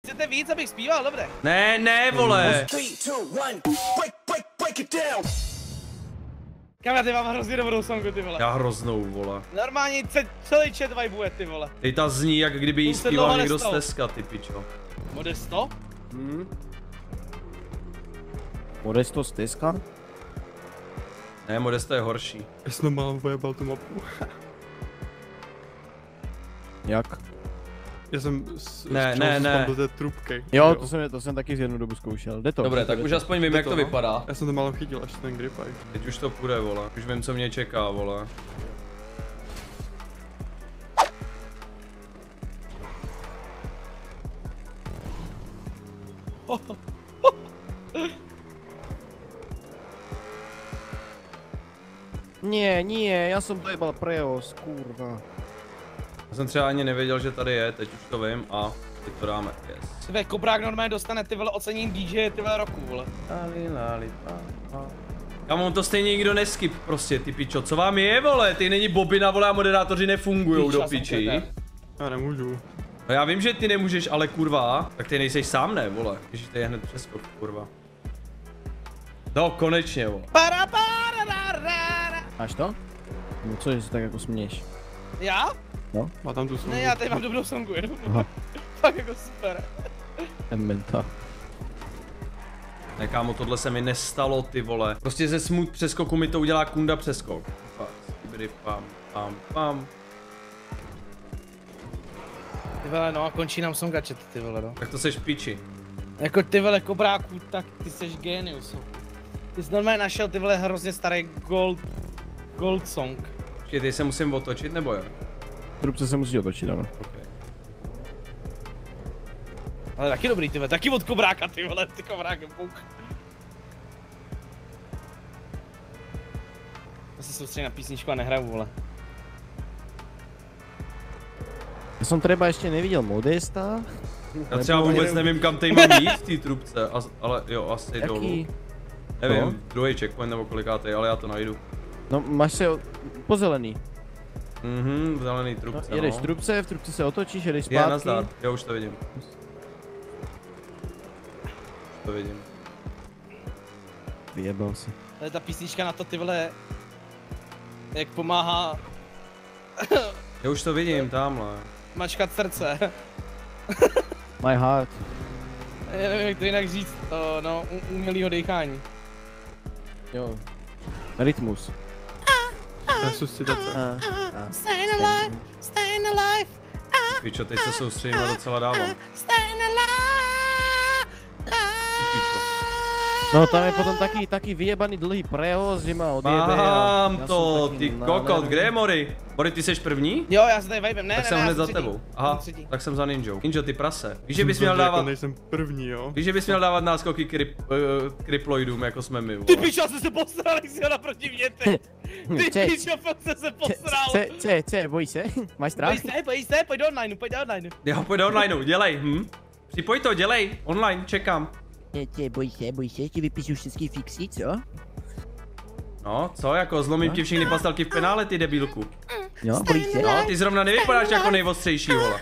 Chcete víc, abych zpíval? Dobré. Ne, ne, vole. Kam ty mám hrozně dobrou songu, ty vole. Já hroznou, vole. Normálně celý chat vibuje, ty vole. Teď ta zní, jak kdyby jí zpíval někdo z Teska, ty pičo. Modesto? Modesto z Teska? Ne, Modesto je horší. Já jsem málo vyjebal tu mapu. Jak? Já jsem ne. do té trubky. Jo, to jsem taky z jednu dobu zkoušel. Jde to. Dobré, tak už aspoň vím, jak to vypadá. Já jsem to málo chytil, až ten gripaj. Teď už to půjde, vole. Už vím, co mě čeká, vole. Nie, já jsem dojebal Preos, kurva. Já jsem třeba ani nevěděl, že tady je, teď už to vím a teď to dáme, yes. Tvé Kobrák normálně dostane ty vole ocenění DJ ty vole roku, vole. Kam on to stejně nikdo neskip prostě, ty pičo, co vám je, vole, ty není bobina, vole, a moderátoři nefungujou do piči. Já nemůžu. No já vím, že ty nemůžeš, ale kurva, tak ty nejseš sám, ne, vole, ježiš, to je hned přeskok, kurva. No, konečně, vole. Máš to? No co, že se tak jako směješ? Já? No? Má tam tu songu. Ne, já tady mám dobrou songu, jenom. Tak jako super. Menta. Ne, kámo, tohle se mi nestalo, ty vole. Prostě ze smooth přeskoku mi to udělá Kunda přeskok. Pam. Ty vole, no a končí nám songa chat, ty vole, no. Tak to seš v piči. Jako ty vole Kobráku, tak ty seš genius. Ty jsi normálně našel ty vole hrozně starý gold song. Počkej, ty se musím otočit, nebo jo? Trubce se musí otočit, ano. Okay. Ale taky dobrý, ty vole, taky od Kobráka, ty vole, ty Kobrák je pouk. Já se soustředím na písničku a nehraju, vole. Já jsem třeba ještě neviděl Modesta. Já třeba vůbec nevím, kam tady mám jít v té trubce, ale jo, asi dolů. Nevím, no? Druhý checkpoint nebo kolikátej, ale já to najdu. No, máš se po zelený. V zelený trubce, no. Jedeš v trubce se otočíš, jedeš zpátky. Já nazdar, já už to vidím. To vidím. Vyjebal si. Ale ta písnička na to, ty vole, jak pomáhá... Já už to vidím, tamhle. Mačkat srdce. My heart. Já nevím, jak to jinak říct, no, umělýho dýchání. Jo. Rytmus. Resuscitace. Staying alive, staying alive. Pičo, teď se soustředím a docela dávám. Staying alive. No tam je potom taky vyjebaný dlhý prehoz, že má odjebe. Mám to, ty kokot, kde je Mori? Mori, ty seš první? Jo, já se tady vibem, ne, tak jsem hned za tebou. Aha, tak jsem za Ninjou. Ninjo, ty prase. Víš, že bys měl dávat... nejsem první, jo? Víš, že bys měl dávat náskoky kriploidům, jako jsme my, Ty pičo, jsi se posral, jsi jel naproti mě, ty. Ty pičo, fakt jsi se posral. Bojí se? Máš strach? Bojí se, pojď do online. Jo, pojď do online, dělej, Připoj to, dělej, online, čekám. Bojí se, ti vypíšu všechny fixy, co? No, co, jako zlomím ti všechny pastelky v penále, ty debilku. Jo, bojí se? No, ty zrovna nevypadáš jako nejostřejší, vole.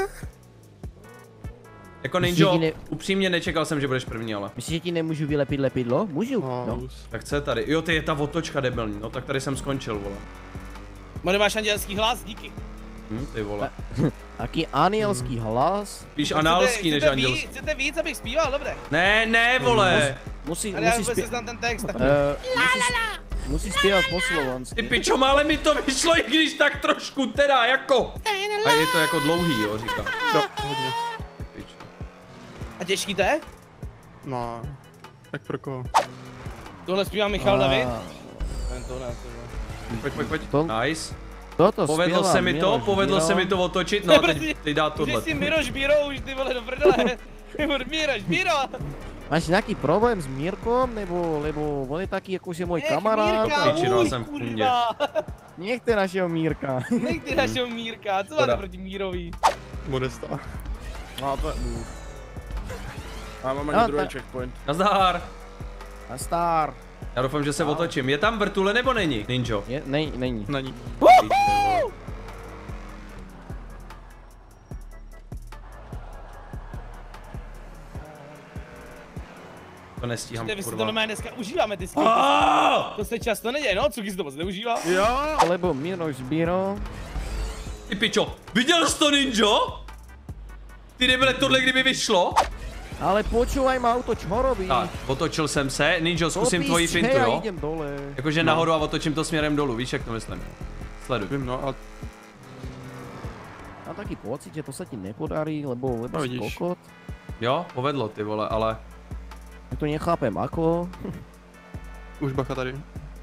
Jako Ninjo, upřímně nečekal jsem, že budeš první, ale. Myslíš, že ti nemůžu vylepit lepidlo? Můžu, no. Tak co je tady? Jo, ty je ta otočka debilní, no tak tady jsem skončil, vole. Mone, máš andělský hlas, díky. Ty vole. Taký anielský hlas. Spíš análský než andělský. Chcete víc, abych zpíval, dobré. Ne, vole. Musí zpívat ten text. Musí zpívat po slovensky. Ty pičo, mále mi to vyšlo, i když tak trošku teda, jako. A je to jako dlouhý, jo, říkám. No, hodně. A těžký to je? No, tak pro koho? Tohle zpívá Michal David? Pojď. Nice. Povedlo se mi to otočit, no a teď dá tohle. Když si Miroš Bíro už ty vole do prdele. Miroš Bíro. Máš nějaký problém s Mírkom, nebo on je taky jakože můj kamarád? Většinou jsem v kundě. Nechte našeho Mírka. Nechte našeho Mírka, co máte proti Mírovi? Modesta. No to je... A mám ani druhý checkpoint. Nazdar. Nazdar. Já doufám, že se otočím. Je tam vrtule nebo není, Ninjo? Není. To nestíhám, Vy si to kurva. normálně dneska užíváme ty skiny. To se často neděje, no? Cuky si to moc neužívá. Jo! Lebo Miroš Biro. Ty pičo, viděl jsi to, Ninjo? Ty debile, tohle kdyby vyšlo? Ale počúvaj ma auto, čo robí? Tak, otočil jsem se. Ninjo, zkusím tvoji fintu, Ja jo? idem dole. Jakože nahoru a otočím to směrem dolů, víš, jak to myslím? Sleduj. Vím, no, ale Mám taký pocit, že to sa ti nepodarí, lebo si vidíš. kokot. Jo, povedlo, ty vole, ale... Ja to nechápem ako. už bacha tady.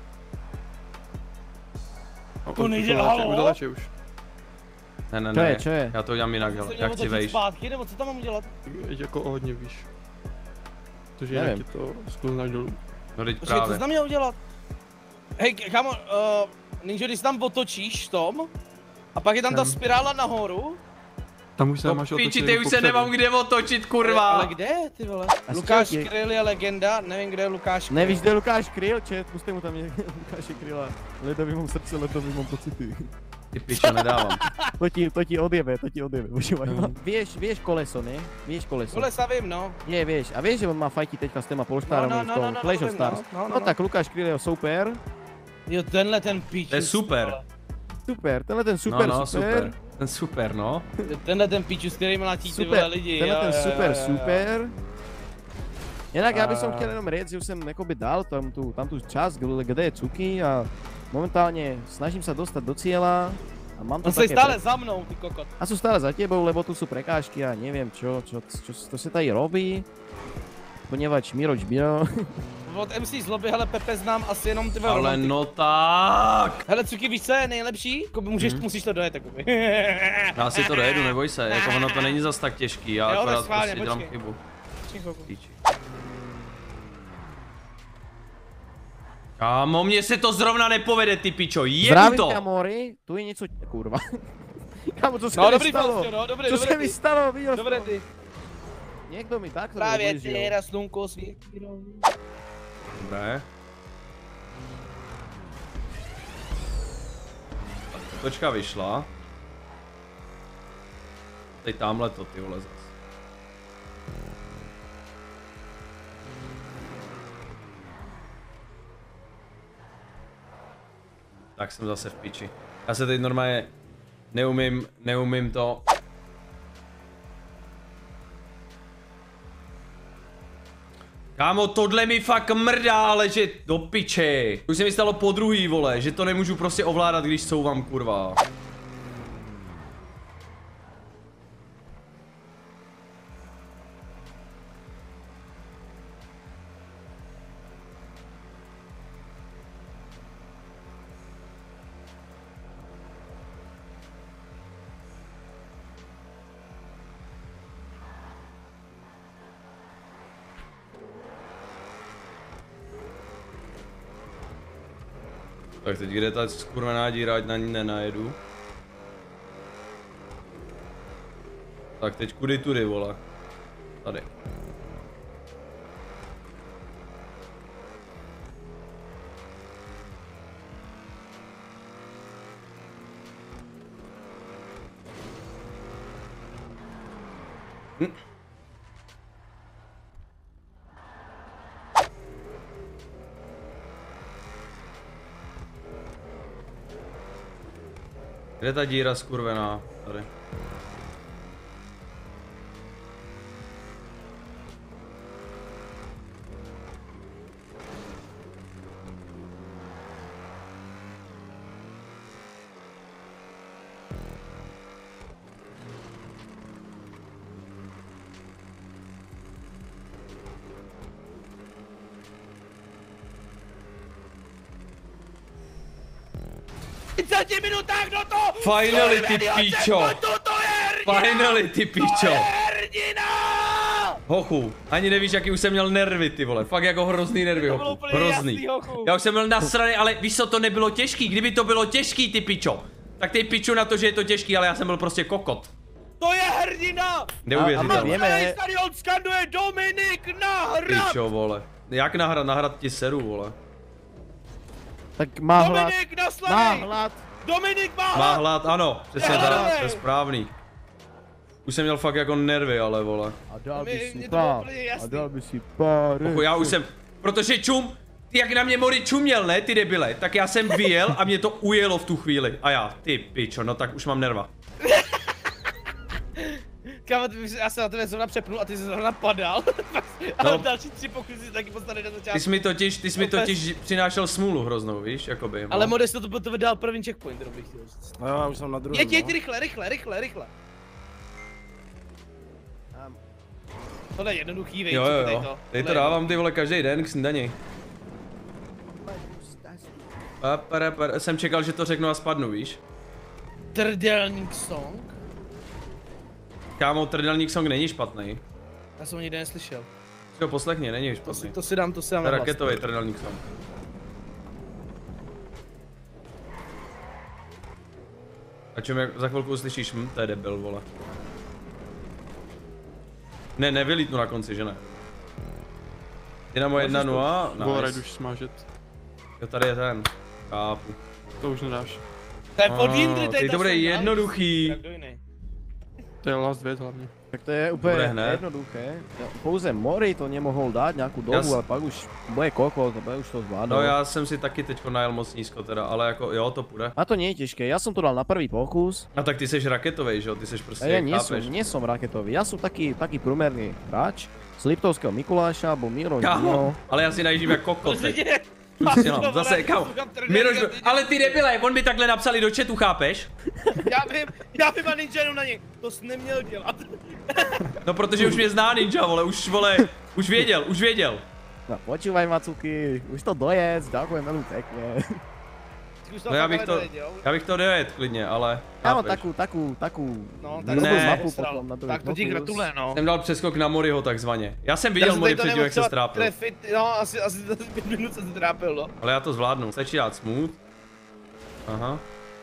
To nejde, už halo? dalečí už. Ne, Čo je, čo je? já to udělám jinak, Jste ale měl jak si otočit vejš. zpátky, nebo co tam mám udělat? Jako o hodně víš. Protože Nevím. jinak je to sklouznáš dolů. No teď Počkej, co právě. jsi tam měl udělat? Hej, kámo, Ninjo, když tam otočíš v tom, a pak je tam ta Tam. spirála nahoru. Tam už se No máš piči, otočit ty jako už se popředu. nemám kde otočit, kurva. Ale kde, ty vole? A Lukáš skvělý. Kryl je legenda, nevím, kde je Lukáš Kryl. Nevíš, kde je Lukáš Kryl, čet? Puste mu tam Lukáše Kryla. Ledový mám srdce, ledový mám pocity. Ty pičo, nedávám. To ti odjebe, počúvaj ma. Vieš koleso, ne? Vieš koleso. Kolesa vím, no. Nie, vieš. A vieš, že on má fajti teďka s téma Polestárom No, v tom Clash of vím, Stars. No tak Lukáš Kryl je super. Jo, tenhle ten píč. To je super. Super, tenhle ten super, No, super. Ten super, no. Tenhle ten píču, s kterým mlátí ty vole Super, lidi. tenhle jo, ten jo, super, jo, jo. super. Jinak já bych A- chtěl jenom říct, že už jsem jakoby dal tam tu čas, kde je Cuky a momentálně snažím se dostat do cieľa a mám to On stojí také stále za mnou, ty kokot. A sú stále za tebou, lebo tu sú prekážky a neviem čo to sa tady robí. Ponieważ Miroč Biro. Od MC zloby, hele, Pepe znám asi jenom ty vole Ale romantiky. no tak. Hele, Cuky, víš co je nejlepší? Musíš to dojet, jakoby. Já si to dojedu, neboj se, jako ono to není zas tak těžký, já Jo, akorát tak schválně, prostě dělám počkej. chybu. Ticho. Píči. Kámo, mně se to zrovna nepovede, ty pičo, jedu Zdravím to! ťa, Mori, tu je niečo, kurva. Kámo, čo sa No mi dobrý, stalo? Fostio, no, dobrý, Čo dobrý sa mi ty. stalo, videl Dobré som? ty. Niekto mi takto Právě ublížil. teraz slunko světí. Dobré. Točka vyšla. Teď tamhle to, ty vole, zas. Tak jsem zase v piči. Já se teď normálně neumím to. Kámo, tohle mi fakt mrdá, ale že do piče. Už se mi stalo po druhý, vole, že to nemůžu prostě ovládat, když couvám, kurva. Tak teď kde ta skurvená díra, ať na ní nenajedu. Tak teď kudy tudy, vole. Tady. Kde ta díra skurvená? Tady. V 30 minutách do toho! Finally, ty pičo! To je hrdina! Finally, ty pičo! Hrdina! Hochu, ani nevíš, jaký už jsem měl nervy, ty vole. Fakt jako hrozný nervy, To bylo hochu. úplně Hrozný. jasný, hochu. Já už jsem byl nasraný, ale víš co, to nebylo těžký. Kdyby to bylo těžký, ty pičo, tak ty piču na to, že je to těžký, ale já jsem byl prostě kokot. To je hrdina! Neuvěřitelné. Víme. Celý stadion skanduje Dominik nahrad! Pičo, vole. Jak nahrad? Nahrad ti seru, vole. Tak má hlad. Dominik na Má Slavy! hlad. Dominik má Má hlad! hlad, ano, přesně Jo, tak, ale. to je správný. Už jsem měl fakt jako nervy, ale vole. A dal by Mě si to bylo pár. úplně A jasný. dal by si pár. Já už jsem, protože ty jak na mě Mori čuměl, ne, ty debile, tak já jsem vyjel a mě to ujelo v tu chvíli. A já, ty pičo, no tak už mám nerva. Kámo, já se na tebe zrovna přepnul a ty jsi zrovna padal. Ale další 3 pokusy taky postavili na začátku. Ty jsi mi totiž přinášel smůlu hroznou, víš, jakoby. Ale Modesto to vydal první checkpoint, to bych chtěl říct. No já už jsem na druhém. Jeď rychle. Tohle je jednoduchý, vej, Jo, tady jo, to. tady to Tohle je dávám ty vole každý den k snídani. Jsem čekal, že to řeknu a spadnu, víš. Trdelník song? Kámo, trdelník song není špatný. Já jsem ho nikdy neslyšel. Si ho poslechni, není špatný. To si dám To na je hlas. raketový trdelník song. A čem jak za chvilku uslyšíš, to je debil, vole. Ne, nevylítnu na konci, že ne? Dynamo 1-0, Wallride nice. už smažet. Jo, tady je ten. Chápu. To už nedáš. To je od Jindry, Teď to bude jednoduchý. Tak kdo jiný? To je last věc hlavně. Tak to je Bude úplně hned. jednoduché. Pouze Mori to nemohol dát nějakou dobu, Jas- ale pak už bude kokot, bude už to zvládnout. No já jsem si taky teďko najel moc nízko teda, ale jako jo, to půjde. A to nie je těžké, ja som to dal na prvý pokus. A tak ty seš raketovej, že jo, ty seš prostě, A ja nie chápeš. som raketový, ja som taký průmerný hráč z Liptovského Mikuláša, alebo Miro Kámo, ale já si najíždím jak kokot teď. Prostě, Zase, kámo, Miroš, ale ty debile, on by takhle napsali do chatu, chápeš? Já vím a ninja jenom na něj. To jsi neměl dělat. No protože už mě zná ninja, vole, už věděl. No počúvaj Macuky, už to dojedz, ďakujem veľmi pekne. No já bych to dojet klidně, ale Kámo, chápeš. takú No, Ne. dobrú mapu Sral. potom na druhý Tak to ti pokus. gratulujem, no. Jsem dal přeskok na Moriho takzvaně. Já jsem viděl Mori předtím, jak se strápil. Trefit, no, asi 5 minut se strápil, no. Ale já to zvládnu, stačí dát smooth. Aha.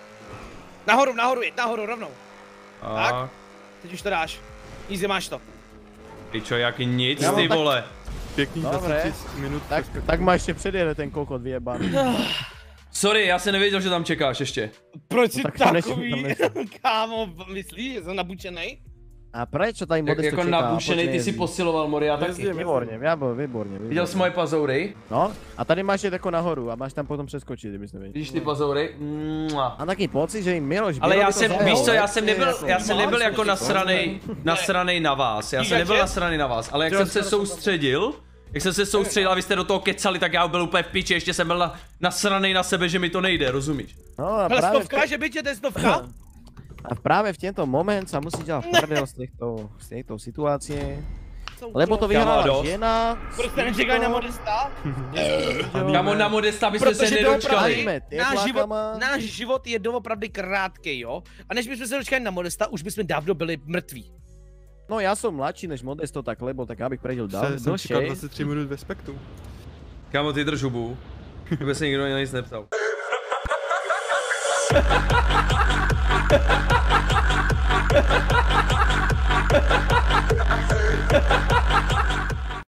Nahoru, jeď nahoru, rovnou. A Tak. Teď už to dáš. Easy, máš to. pičo, jak nic, Já mám ty tak- vole. Pěkný Dobre. 23 minut. Tak ma ešte předjede ten kokot vyjebaný. Sorry, já jsem nevěděl, že tam čekáš ještě. Proč jsi tak tam takový, nešel. kámo, myslíš, že jsem nabučenej? A prečo tady Modesto Jako čeká? nabušenej, ty si Počkej, posiloval Mori, já taky. Výborně, výborně. Viděl jsi moje pazoury? No, a tady máš jít jako nahoru a máš tam potom přeskočit, kdybys nevěděl. Vidíš ty pazoury? Mua. A taky pocit, že jim Miroš Ale Mirovi já to jsem, zajel, víš co, já jak jsem ty nebyl, jako- já jsem nebyl jako nasranej na vás. Já jsem nebyl nasranej na vás, ale jak jsem se soustředil, a vy jste do toho kecali, tak já byl úplně v piči, ještě jsem byl nasranej na sebe, že mi to nejde, rozumíš? No a Hele, práve, stovka, že by tě to je stovka? a práve v tento moment sa musí dělat prdel z tejto situácie. Lebo to vyhrala Kamarádo. žena. Proč jste nečekají na Modesta? Kámo, na Modesta byste se Protože nedočkali. Hajme náš život je doopravdy krátkej, jo? A než bychom se dočkali na Modesta, už bychom dávno byli mrtví. No ja som mladší než Modesto, tak lebo tak abych prežil Jsem čekal dlhšie. 23 minut ve spektru. Kámo, ty drž hubu. Kdyby se nikdo na nic neptal.